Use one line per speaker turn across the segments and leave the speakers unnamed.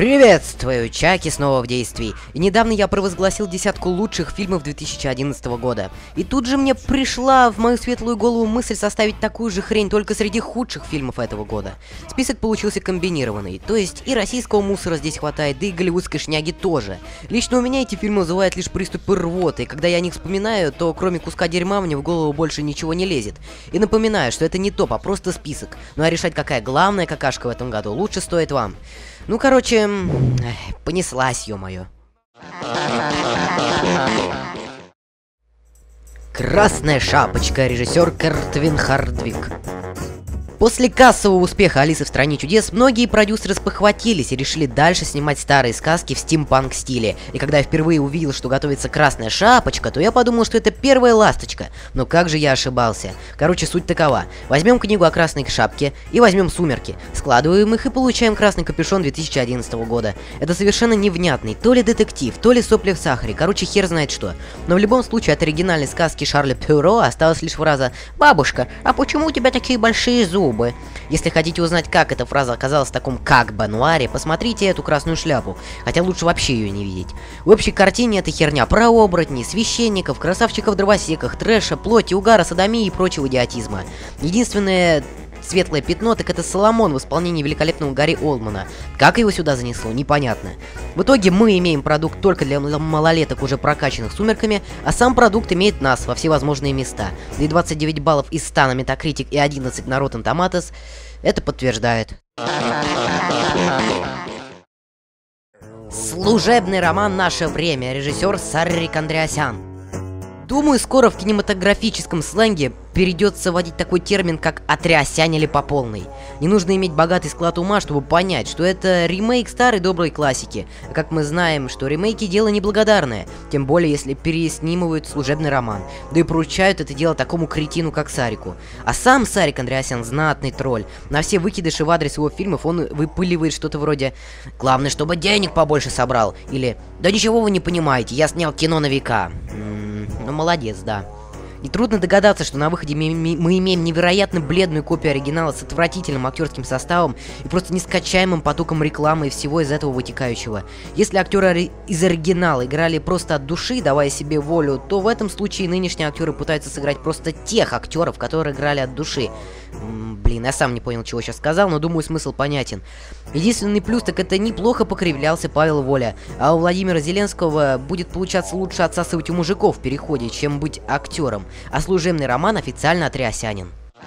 Приветствую, Чаки снова в действии. И недавно я провозгласил десятку лучших фильмов 2011 года. И тут же мне пришла в мою светлую голову мысль составить такую же хрень только среди худших фильмов этого года. Список получился комбинированный, то есть и российского мусора здесь хватает, да и голливудской шняги тоже. Лично у меня эти фильмы вызывают лишь приступы рвоты, и когда я о них вспоминаю, то кроме куска дерьма мне в голову больше ничего не лезет. И напоминаю, что это не топ, а просто список. Ну а решать, какая главная какашка в этом году, лучше стоит вам. Ну, короче, понеслась, ё-моё. «Красная шапочка», режиссер Кертвин Хардвик. После кассового успеха «Алисы в стране чудес» многие продюсеры спохватились и решили дальше снимать старые сказки в стимпанк стиле. И когда я впервые увидел, что готовится «Красная шапочка», то я подумал, что это первая ласточка. Но как же я ошибался. Короче, суть такова. Возьмем книгу о красной шапке и возьмем «Сумерки». Складываем их и получаем «Красный капюшон» 2011 года. Это совершенно невнятный то ли детектив, то ли сопли в сахаре. Короче, хер знает что. Но в любом случае от оригинальной сказки Шарля Пюро осталась лишь фраза «Бабушка, а почему у тебя такие большие зубы?» Если хотите узнать, как эта фраза оказалась в таком как бы нуаре, посмотрите эту красную шляпу, хотя лучше вообще ее не видеть. В общей картине эта херня про оборотней, священников, красавчиков-дровосеках, трэша, плоти, угара, садомии и прочего идиотизма. Единственное светлое пятно, так это Соломон в исполнении великолепного Гарри Олдмана. Как его сюда занесло, непонятно. В итоге мы имеем продукт только для малолеток, уже прокачанных сумерками, а сам продукт имеет нас во всевозможные места. Да и 29 баллов из 100 на Metacritic и 11 на Rotten Tomatoes это подтверждает. Служебный роман «Наше время», режиссер Саррик Андреасян. Думаю, скоро в кинематографическом сленге перейдется вводить такой термин, как «отрясянили по полной». Не нужно иметь богатый склад ума, чтобы понять, что это ремейк старой доброй классики. А как мы знаем, что ремейки дело неблагодарное, тем более если переснимывают служебный роман, да и поручают это дело такому кретину, как Сарику. А сам Сарик Андреасян знатный тролль. На все выкидыши в адрес его фильмов он выпыливает что-то вроде «Главное, чтобы денег побольше собрал» или «Да ничего вы не понимаете, я снял кино на века». Ну, молодец, да. Нетрудно догадаться, что на выходе мы имеем невероятно бледную копию оригинала с отвратительным актерским составом и просто нескачаемым потоком рекламы и всего из этого вытекающего. Если актеры из оригинала играли просто от души, давая себе волю, то в этом случае нынешние актеры пытаются сыграть просто тех актеров, которые играли от души. Блин, я сам не понял, чего сейчас сказал, но думаю, смысл понятен. Единственный плюс, так это неплохо покривлялся Павел Воля, а у Владимира Зеленского будет получаться лучше отсасывать у мужиков в переходе, чем быть актером. А служебный роман официально отрясянин.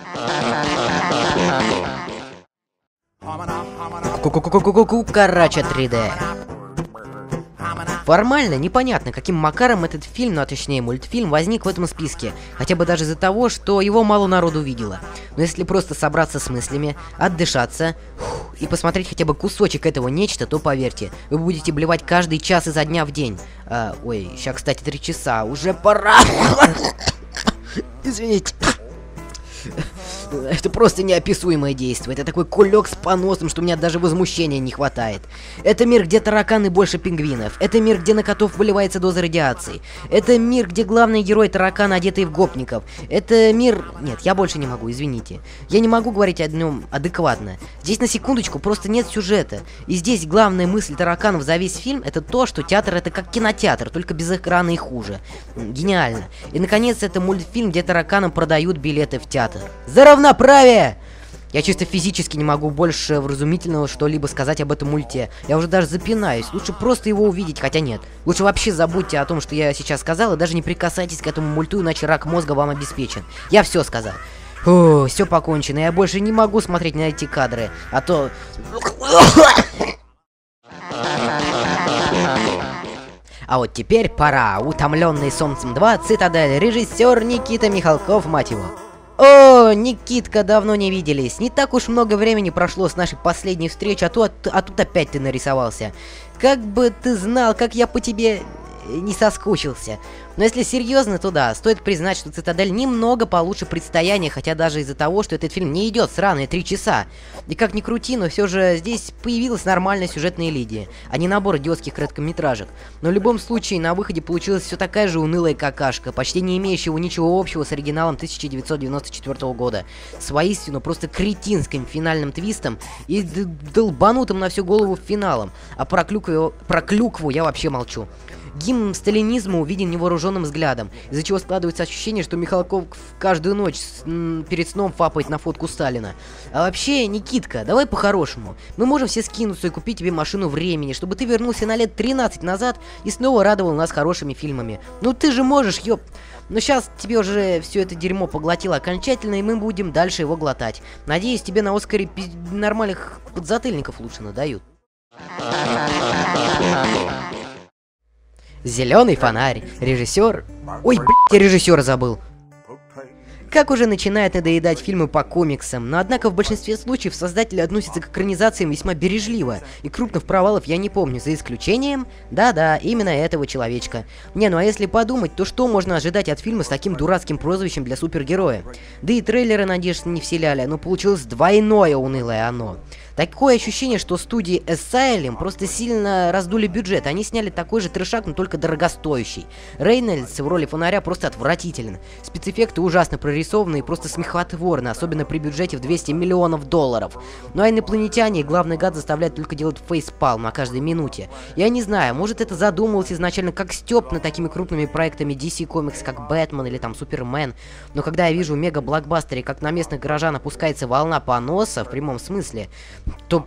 Кукарача 3D. Формально непонятно, каким макаром этот фильм, ну а точнее мультфильм, возник в этом списке, хотя бы даже из-за того, что его мало народу видело. Но если просто собраться с мыслями, отдышаться и посмотреть хотя бы кусочек этого нечто, то поверьте, вы будете блевать каждый час изо дня в день. Ой, сейчас, кстати, 3 часа, уже пора. Извините. Это просто неописуемое действие. Это такой кулек с поносом, что у меня даже возмущения не хватает. Это мир, где тараканы больше пингвинов. Это мир, где на котов выливается доза радиации. Это мир, где главный герой таракан, одетый в гопников. Это мир... Нет, я больше не могу, извините. Я не могу говорить о нем адекватно. Здесь на секундочку просто нет сюжета. И здесь главная мысль тараканов за весь фильм — это то, что театр — это как кинотеатр, только без экрана и хуже. Гениально. И наконец, это мультфильм, где тараканам продают билеты в театр. За равноправие! Я чисто физически не могу больше вразумительного что-либо сказать об этом мульте. Я уже даже запинаюсь. Лучше просто его увидеть, хотя нет. Лучше вообще забудьте о том, что я сейчас сказал, и даже не прикасайтесь к этому мульту, иначе рак мозга вам обеспечен. Я все сказал. Фу, все покончено. Я больше не могу смотреть на эти кадры, а то... А вот теперь пора. «Утомленный солнцем 2. Цитадель». Режиссер Никита Михалков, мать его. О, Никитка, давно не виделись. Не так уж много времени прошло с нашей последней встречи, а тут опять ты нарисовался. Как бы ты знал, как я по тебе... не соскучился. Но если серьезно, то да, стоит признать, что «Цитадель» немного получше «Предстояния», хотя даже из-за того, что этот фильм не идет сраные 3 часа. И как ни крути, но все же здесь появилась нормальная сюжетная линия, а не набор идиотских короткометражек. Но в любом случае, на выходе получилась все такая же унылая какашка, почти не имеющего ничего общего с оригиналом 1994 года, с воистину просто кретинским финальным твистом и долбанутым на всю голову финалом. А про клюкву я вообще молчу. Гимн сталинизму виден невооруженным взглядом, из-за чего складывается ощущение, что Михалков каждую ночь перед сном фапает на фотку Сталина. А вообще, Никитка, давай по-хорошему. Мы можем все скинуться и купить тебе машину времени, чтобы ты вернулся на лет 13 назад и снова радовал нас хорошими фильмами. Ну ты же можешь, ёп. Но сейчас тебе уже все это дерьмо поглотило окончательно, и мы будем дальше его глотать. Надеюсь, тебе на Оскаре нормальных подзатыльников лучше надают. Зеленый фонарь. Режиссер. Ой, блядь, я режиссера забыл. Как уже начинает надоедать фильмы по комиксам, но однако в большинстве случаев создатели относятся к экранизациям весьма бережливо, и крупных провалов я не помню, за исключением, да-да, именно этого человечка. Не, ну а если подумать, то что можно ожидать от фильма с таким дурацким прозвищем для супергероя? Да и трейлеры надежд не вселяли, но получилось двойное унылое оно. Такое ощущение, что студии Asylum просто сильно раздули бюджет. Они сняли такой же трешак, но только дорогостоящий. Рейнольдс в роли фонаря просто отвратителен. Спецэффекты ужасно прорисованы и просто смехотворны, особенно при бюджете в 200 миллионов долларов. Ну а инопланетяне и главный гад заставляют только делать фейспалм на каждой минуте. Я не знаю, может это задумывалось изначально как стёб над такими крупными проектами DC Comics, как Бэтмен или там Супермен. Но когда я вижу в мега-блокбастере, как на местных горожан опускается волна поноса, в прямом смысле, то...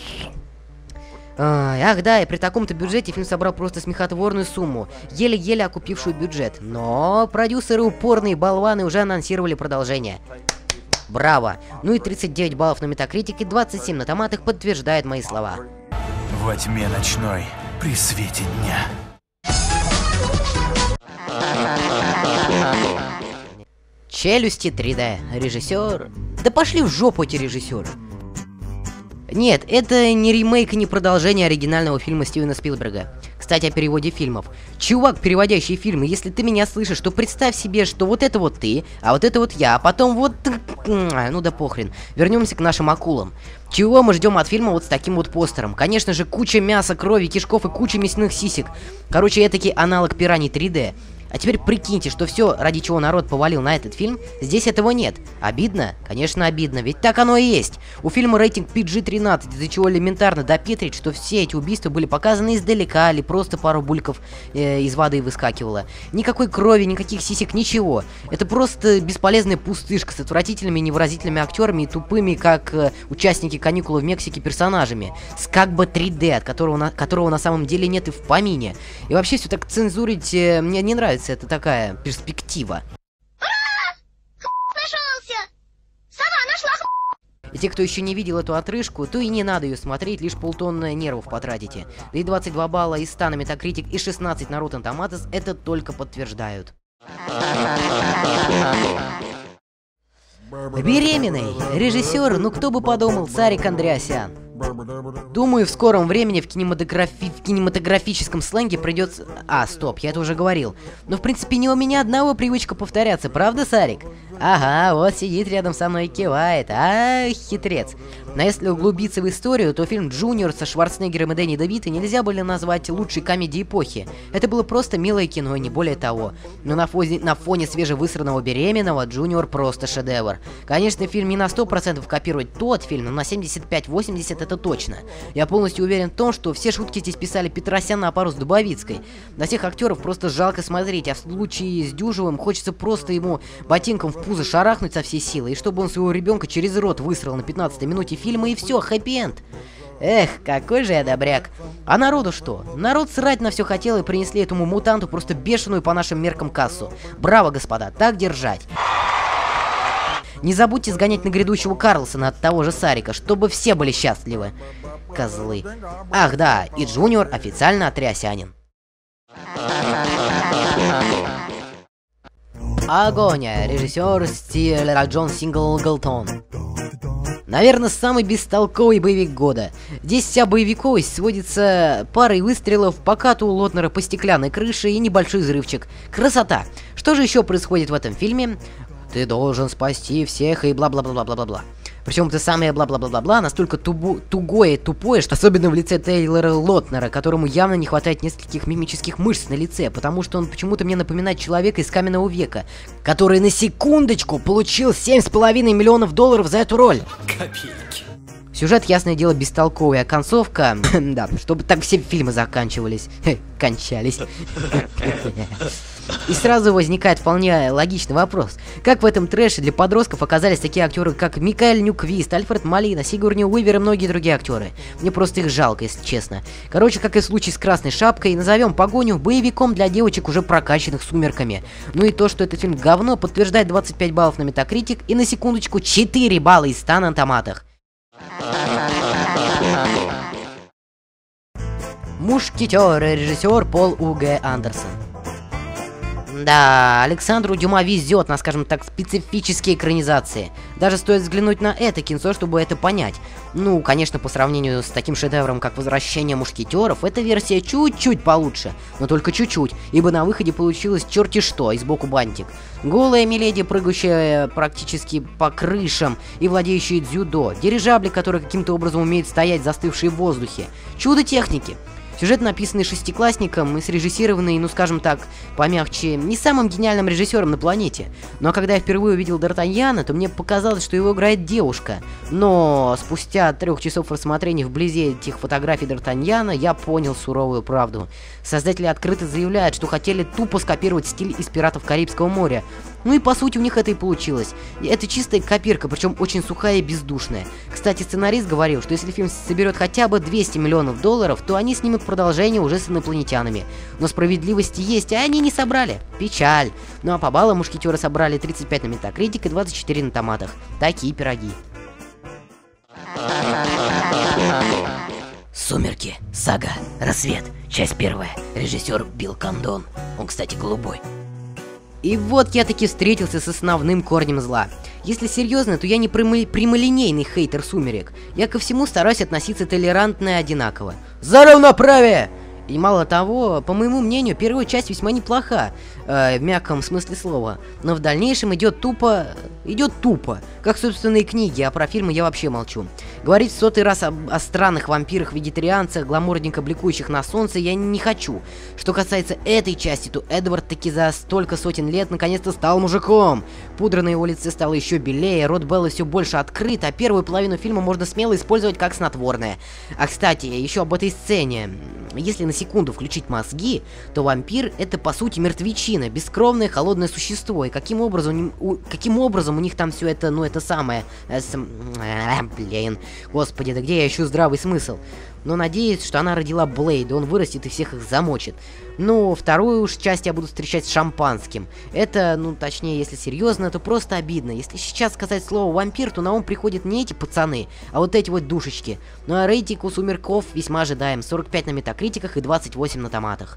Ах да, и при таком-то бюджете фильм собрал просто смехотворную сумму, еле-еле окупившую бюджет. Но продюсеры упорные болваны уже анонсировали продолжение. Браво! Ну и 39 баллов на Метакритике, 27 на томатах подтверждает мои слова.
Во тьме ночной, при свете дня.
Челюсти 3D. Режиссер... Да пошли в жопу эти режиссеры. Нет, это не ремейк и не продолжение оригинального фильма Стивена Спилберга. Кстати, о переводе фильмов. Чувак, переводящий фильмы, если ты меня слышишь, то представь себе, что вот это вот ты, а вот это вот я, а потом вот... Ну да похрен. Вернемся к нашим акулам. Чего мы ждем от фильма вот с таким вот постером? Конечно же, куча мяса, крови, кишков и куча мясных сисек. Короче, этакий аналог Пираний 3D. А теперь прикиньте, что все, ради чего народ повалил на этот фильм, здесь этого нет. Обидно? Конечно, обидно, ведь так оно и есть. У фильма рейтинг PG-13, из-за чего элементарно допетрить, что все эти убийства были показаны издалека, или просто пару бульков из воды выскакивало. Никакой крови, никаких сисек, ничего. Это просто бесполезная пустышка с отвратительными невыразительными актерами и тупыми, как участники каникул в Мексике, персонажами. С как бы 3D, от которого на самом деле нет и в помине. И вообще все так цензурить мне не нравится. Это такая перспектива. И те, кто еще не видел эту отрыжку, то и не надо ее смотреть, лишь полтонны нервов потратите. Да и 22 балла из 100 на Metacritic и 16 на Rotten Tomatoes это только подтверждают. Беременный режиссер, ну кто бы подумал, Сарик Андреасян. Думаю, в скором времени в кинематографическом сленге придется... Стоп, я это уже говорил. Но в принципе не у меня одного привычка повторяться, правда, Сарик? Ага, вот сидит рядом со мной и кивает. Хитрец. Но если углубиться в историю, то фильм «Джуниор» со Шварценеггером и Дэнни Девито нельзя было назвать лучшей комедией эпохи. Это было просто милое кино, и не более того. Но на фоне свежевысранного «Беременного» «Джуниор» просто шедевр. Конечно, фильм не на 100% копирует тот фильм, но на 75-80% это точно. Я полностью уверен в том, что все шутки здесь писали Петросян на пару с Дубовицкой. На всех актеров просто жалко смотреть, а в случае с Дюжевым хочется просто ему ботинком в пузо шарахнуть со всей силы, и чтобы он своего ребенка через рот высрал на 15-й минуте фильма, и все, хэппи-энд. Эх, какой же я добряк. А народу что? Народ срать на все хотел, и принесли этому мутанту просто бешеную по нашим меркам кассу. Браво, господа, так держать. Не забудьте сгонять на грядущего Карлсона от того же Сарика, чтобы все были счастливы. Козлы. Ах да, и Джуниор официально андреасянин. Огонь, режиссер Джон Синглтон. Наверное, самый бестолковый боевик года. Здесь вся боевиковость сводится парой выстрелов, покату Лотнера по стеклянной крыше и небольшой взрывчик. Красота! Что же еще происходит в этом фильме? Ты должен спасти всех и бла-бла-бла-бла-бла-бла. Причем это самое бла-бла-бла-бла-бла настолько тугое и тупое, что особенно в лице Тейлора Лотнера, которому явно не хватает нескольких мимических мышц на лице, потому что он почему-то мне напоминает человека из каменного века, который на секундочку получил $7,5 миллионов за эту роль.
Копейки.
Сюжет, ясное дело, бестолковый, а концовка... да, чтобы так все фильмы заканчивались. Кончались. И сразу возникает вполне логичный вопрос. Как в этом трэше для подростков оказались такие актеры, как Микаэль Нюквист, Альфред Молина, Сигурни Уивер и многие другие актеры? Мне просто их жалко, если честно. Короче, как и в случае с Красной Шапкой, назовем «Погоню» боевиком для девочек, уже прокачанных сумерками. Ну и то, что этот фильм говно, подтверждает 25 баллов на Metacritic и на секундочку 4 балла из 100 на томатах. Мушкетер, режиссер Пол У.Г. Андерсон. Да, Александру Дюма везет на, скажем так, специфические экранизации. Даже стоит взглянуть на это кинцо, чтобы это понять. Ну, конечно, по сравнению с таким шедевром, как «Возвращение мушкетеров», эта версия чуть-чуть получше, но только чуть-чуть, ибо на выходе получилось черти что, и сбоку бантик. Голая миледи, прыгающая практически по крышам и владеющая дзюдо, дирижабли, которые каким-то образом умеют стоять застывшие в воздухе. Чудо техники. Сюжет, написанный шестиклассником и срежиссированный, ну скажем так, помягче, не самым гениальным режиссером на планете. Но когда я впервые увидел Д'Артаньяна, то мне показалось, что его играет девушка. Но спустя 3 часов рассмотрения вблизи этих фотографий Д'Артаньяна, я понял суровую правду. Создатели открыто заявляют, что хотели тупо скопировать стиль из «Пиратов Карибского моря». Ну и по сути у них это и получилось. Это чистая копирка, причем очень сухая и бездушная. Кстати, сценарист говорил, что если фильм соберет хотя бы $200 миллионов, то они снимут продолжение уже с инопланетянами. Но справедливости есть, а они не собрали. Печаль. Ну а по баллам мушкетеры собрали 35 на Metacritic и 24 на томатах. Такие пироги. Сумерки. Сага. Рассвет. Часть 1. Режиссер Билл Кондон. Он, кстати, голубой. И вот я таки встретился с основным корнем зла. Если серьезно, то я не прямолинейный хейтер «Сумерек». Я ко всему стараюсь относиться толерантно и одинаково. За равноправие! И мало того, по моему мнению, первая часть весьма неплоха, в мягком смысле слова. Но в дальнейшем идет тупо, как собственные книги, а про фильмы я вообще молчу. Говорить в 100-й раз о странных вампирах-вегетарианцах, гламурненько бликующих на солнце, я не хочу. Что касается этой части, то Эдвард таки за столько сотен лет наконец-то стал мужиком. Пудра на его лице стала еще белее, рот Беллы все больше открыт, а первую половину фильма можно смело использовать как снотворное. А кстати, еще об этой сцене. Если на секунду включить мозги, то вампир — это по сути мертвечина, бескровное холодное существо. И каким образом у них там все это, ну это самое... блин, господи, да где я ищу здравый смысл? Но надеюсь, что она родила Блейда, он вырастет и всех их замочит. Ну, вторую уж часть я буду встречать с шампанским. Это, ну точнее, если серьезно, то просто обидно. Если сейчас сказать слово вампир, то на ум приходят не эти пацаны, а вот эти вот душечки. Ну а рейтинг у Сумерков весьма ожидаем. 45 на Метакритиках и 28 на томатах.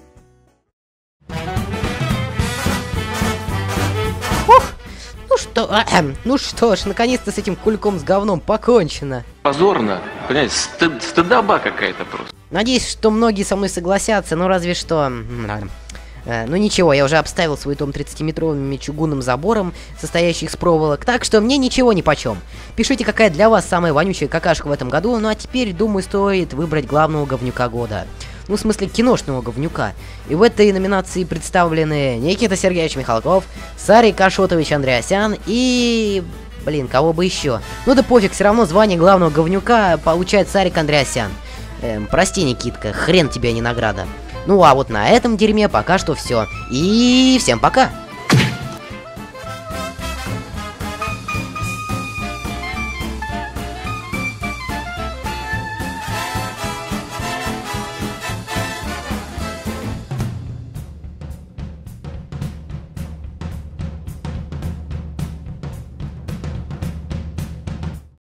Ну что ж, наконец-то с этим кульком с говном покончено.
Позорно, понимаете, стыдоба какая-то просто.
Надеюсь, что многие со мной согласятся, но разве что... Ну ничего, я уже обставил свой дом 30-метровым чугунным забором, состоящий из проволок, так что мне ничего нипочем. Пишите, какая для вас самая вонючая какашка в этом году, ну а теперь, думаю, стоит выбрать главного говнюка года. Ну, в смысле, киношного говнюка. И в этой номинации представлены Никита Сергеевич Михалков, Сарик Ашотович Андреасян и... Блин, кого бы еще? Ну да пофиг, все равно звание главного говнюка получает Сарик Андреасян. Прости, Никитка, хрен тебе, а не награда. Ну а вот на этом дерьме пока что все. И всем пока!